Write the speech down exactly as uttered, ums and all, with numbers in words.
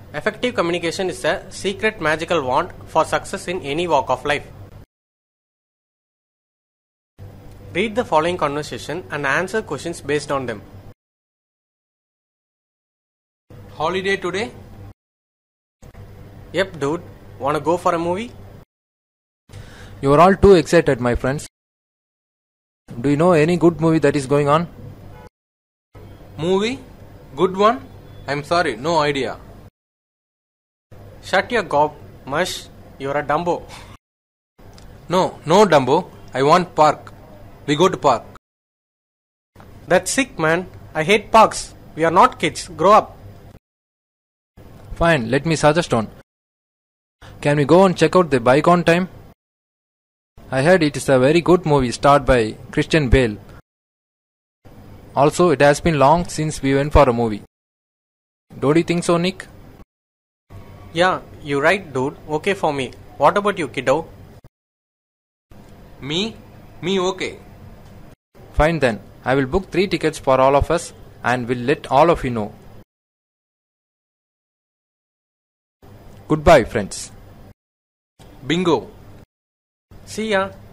Effective communication is a secret magical wand for success in any walk of life. Read the following conversation and answer questions based on them. Holiday today? Yep, dude. Wanna go for a movie? You are all too excited, my friends. Do you know any good movie that is going on? Movie? Good one? I'm sorry, no idea. Shut your gob, mush. You're a Dumbo. No, no Dumbo. I want park. We go to park. That's sick, man. I hate parks. We are not kids. Grow up. Fine, let me suggest one. Can we go and check out the Bygone Time? I heard it is a very good movie starred by Christian Bale. Also, it has been long since we went for a movie. Don't you think so, Nick? Yeah, you're right, dude. Okay for me. What about you, kiddo? Me? Me okay. Fine then. I will book three tickets for all of us and will let all of you know. Goodbye, friends. Bingo. See ya.